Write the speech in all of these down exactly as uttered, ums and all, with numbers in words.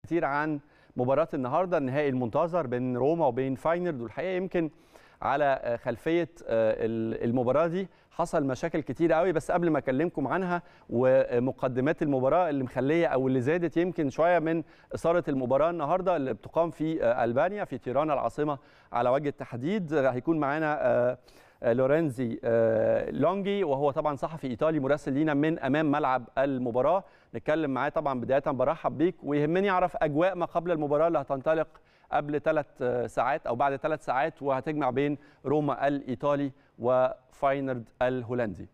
كتير عن مباراة النهارده، النهائي المنتظر بين روما وبين فاينورد. والحقيقه يمكن على خلفيه المباراه دي حصل مشاكل كتير قوي، بس قبل ما اكلمكم عنها ومقدمات المباراه اللي مخليه او اللي زادت يمكن شويه من اثاره المباراه النهارده اللي بتقام في البانيا في تيرانا العاصمه على وجه التحديد، هيكون معانا لورينزي لونجي وهو طبعا صحفي ايطالي مراسل لينا من امام ملعب المباراه. نتكلم معاه طبعا. بدايه برحب بيك، ويهمني اعرف اجواء ما قبل المباراه اللي هتنطلق قبل ثلاث ساعات او بعد ثلاث ساعات وهتجمع بين روما الايطالي وفاينورد الهولندي.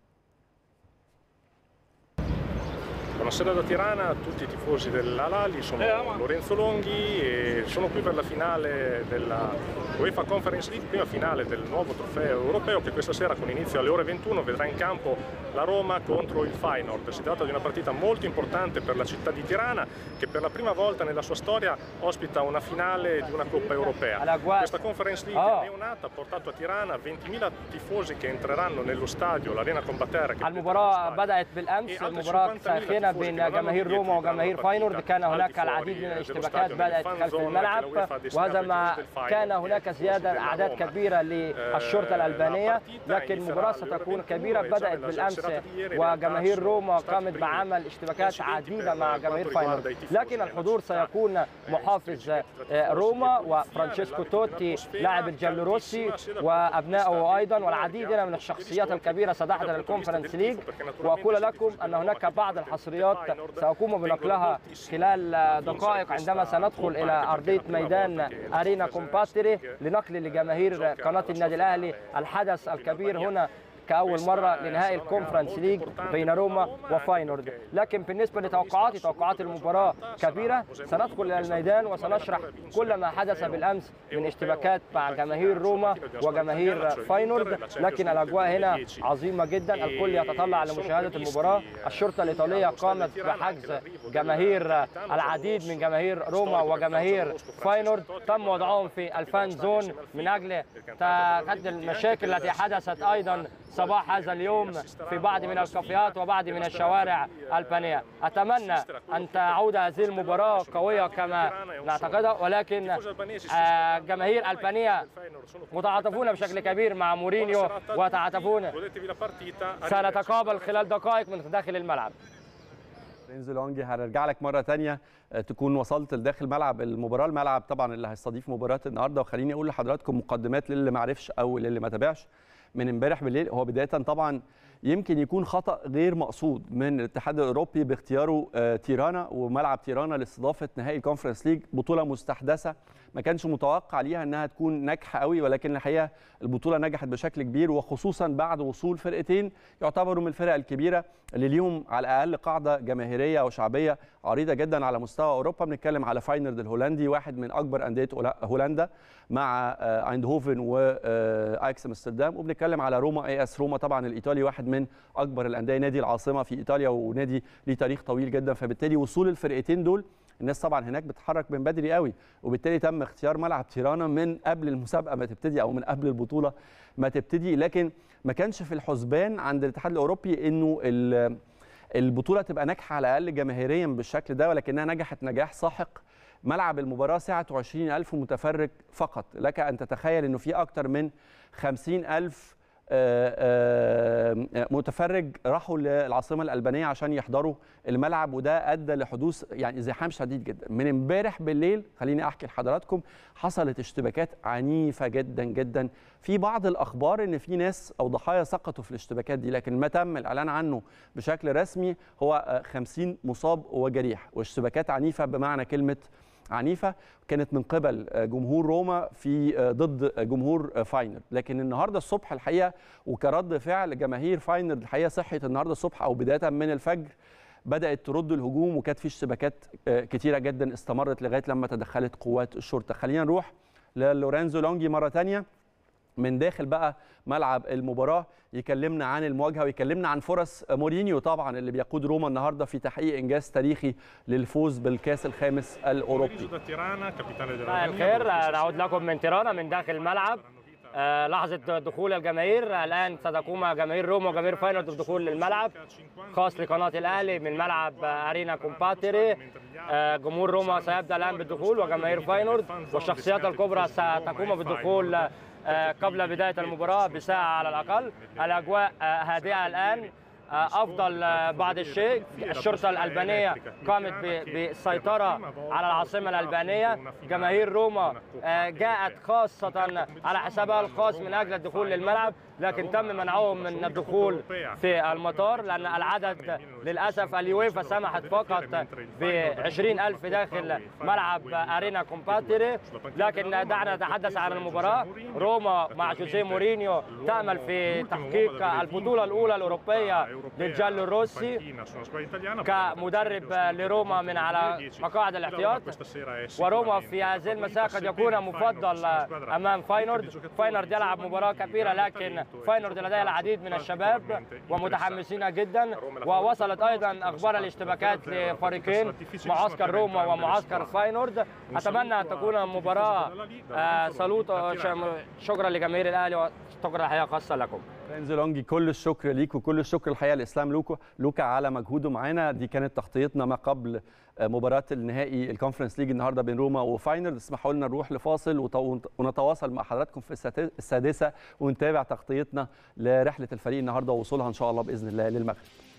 Buonasera da Tirana a tutti i tifosi dell'Al-Ahly, sono Lorenzo Longhi e sono qui per la finale della UEFA Conference League, prima finale del nuovo trofeo europeo che questa sera con inizio alle ore ventuno vedrà in campo la Roma contro il Feyenoord. Si tratta di una partita molto importante per la città di Tirana che per la prima volta nella sua storia ospita una finale di una Coppa Europea. Questa Conference League oh. neonata ha portato a Tirana ventimila tifosi che entreranno nello stadio, l'Arena Combattere. المباراة بدأت بالأمس، المباراة ساخنة بين جماهير روما وجماهير فاينورد. كان هناك العديد من الاشتباكات بدأت خلف الملعب، وهذا ما كان هناك زيادة أعداد كبيرة للشرطة الألبانية، لكن المباراة ستكون كبيرة. بدأت بالأمس وجماهير روما قامت بعمل اشتباكات عديدة مع جماهير فاينورد، لكن الحضور سيكون محافظ روما وفرانشيسكو توتي لاعب الجالوروسي وأبنائه أيضا، والعديد من الشخصيات الكبيرة ستحضر الكونفرنس ليج. وأقول لكم أن هناك بعض الحصريات سأقوم بنقلها خلال دقائق عندما سندخل إلى أرضية ميدان أرينا كومباتري لنقل لجماهير قناة النادي الأهلي الحدث الكبير هنا كأول مرة لنهائي الكونفرنس ليج بين روما وفاينورد. لكن بالنسبة لتوقعاتي، توقعات المباراة كبيرة. سندخل إلى الميدان وسنشرح كل ما حدث بالأمس من اشتباكات مع جماهير روما وجماهير فاينورد، لكن الأجواء هنا عظيمة جدا، الكل يتطلع لمشاهدة المباراة. الشرطة الإيطالية قامت بحجز جماهير العديد من جماهير روما وجماهير فاينورد، تم وضعهم في الفان زون من أجل تحدي المشاكل التي حدثت أيضا صباح هذا اليوم في بعض من الكافيهات وبعض من الشوارع البانية. أتمنى أن تعود هذه المباراة قوية كما نعتقدها، ولكن جماهير البانية متعاطفون بشكل كبير مع مورينيو وتعاطفون. سنتقابل خلال دقائق من داخل الملعب. لورينزو لونجي، هنرجع لك مرة تانية تكون وصلت لداخل ملعب المباراة، الملعب طبعا اللي هيستضيف مباراة النهارده. وخليني أقول لحضراتكم مقدمات للي ما عرفش أو للي ما تابعش من امبارح بالليل. هو بداية طبعا يمكن يكون خطأ غير مقصود من الاتحاد الأوروبي باختياره تيرانا وملعب تيرانا لاستضافة نهائي الكونفرنس ليج، بطولة مستحدثة ما كانش متوقع ليها انها تكون ناجحة قوي، ولكن الحقيقة البطولة نجحت بشكل كبير، وخصوصا بعد وصول فرقتين يعتبروا من الفرق الكبيرة اللي ليهم على الأقل قاعدة جماهيرية وشعبية عريضة جدا على مستوى أوروبا. بنتكلم على فاينورد الهولندي، واحد من أكبر أندية هولندا مع ايندهوفن واياكس امستردام، وبنتكلم على روما اي اس روما طبعا الايطالي، واحد من اكبر الانديه، نادي العاصمه في ايطاليا ونادي ليه تاريخ طويل جدا. فبالتالي وصول الفرقتين دول، الناس طبعا هناك بتتحرك من بدري قوي، وبالتالي تم اختيار ملعب تيرانا من قبل المسابقه ما تبتدي او من قبل البطوله ما تبتدي. لكن ما كانش في الحسبان عند الاتحاد الاوروبي انه البطوله تبقى ناجحه على الاقل جماهيريا بالشكل ده، ولكنها نجحت نجاح ساحق. ملعب المباراة سعته عشرين ألف متفرج فقط، لك أن تتخيل أنه في أكثر من خمسين ألف متفرج راحوا للعاصمة الألبانية عشان يحضروا الملعب، وده أدى لحدوث يعني ازدحام شديد جدا. من امبارح بالليل خليني أحكي لحضراتكم حصلت اشتباكات عنيفة جدا جدا. في بعض الأخبار أن في ناس أو ضحايا سقطوا في الاشتباكات دي، لكن ما تم الإعلان عنه بشكل رسمي هو خمسين مصاب وجريح، واشتباكات عنيفة بمعنى كلمة عنيفة كانت من قبل جمهور روما في ضد جمهور فاينورد. لكن النهارده الصبح الحقيقه وكرد فعل جماهير فاينورد الحقيقه صحيت النهارده الصبح او بدايه من الفجر بدات ترد الهجوم، وكانت في اشتباكات كتيره جدا استمرت لغايه لما تدخلت قوات الشرطه. خلينا نروح للورينزو لونجي مره ثانيه من داخل بقى ملعب المباراة، يكلمنا عن المواجهة ويكلمنا عن فرص مورينيو طبعا اللي بيقود روما النهارده في تحقيق إنجاز تاريخي للفوز بالكاس الخامس الأوروبي. الخير، نعود لكم من تيرانا من داخل الملعب. لحظة دخول الجماهير. الآن ستقوم جماهير روما وجماهير فاينورد بدخول الملعب خاص لقناة الأهلي من ملعب أرينا كومباتيري. جمهور روما سيبدأ الآن بالدخول وجماهير فاينورد، والشخصيات الكبرى ستقوم بالدخول قبل بداية المباراة بساعة على الأقل. الأجواء هادئة الآن، أفضل بعض الشيء. الشرطة الألبانية قامت بالسيطرة على العاصمة الألبانية. جماهير روما جاءت خاصة على حسابها الخاص من أجل الدخول للملعب، لكن تم منعهم من الدخول في المطار لأن العدد للأسف اليويفا سمحت فقط بعشرين ألف داخل ملعب أرينا كومباتيري. لكن دعنا نتحدث عن المباراة. روما مع جوزيه مورينيو تأمل في تحقيق البطولة الأولى الأوروبية للجالو الروسي كمدرب لروما من على مقاعد الاحتياط. وروما في هذه المساء قد يكون مفضل أمام فاينورد. فاينورد يلعب مباراة كبيرة، لكن فاينورد لديه العديد من الشباب ومتحمسين جدا. ووصلت أيضا أخبار الاشتباكات لفريقين، معسكر روما ومعسكر فاينورد. أتمنى أن تكون مباراة سلوط. شكرا لجماهير الأهلي وشكرا الحقيقة خاصة لكم. رينزو لونجي، كل الشكر ليك وكل الشكر الحقيقه لاسلام لوكا لوكا على مجهوده معانا. دي كانت تغطيتنا ما قبل مباراه النهائي الكونفرنس ليج النهارده بين روما وفاينورد. اسمحوا لنا نروح لفاصل ونتواصل مع حضراتكم في السادسه ونتابع تغطيتنا لرحله الفريق النهارده ووصولها ان شاء الله باذن الله للمغرب.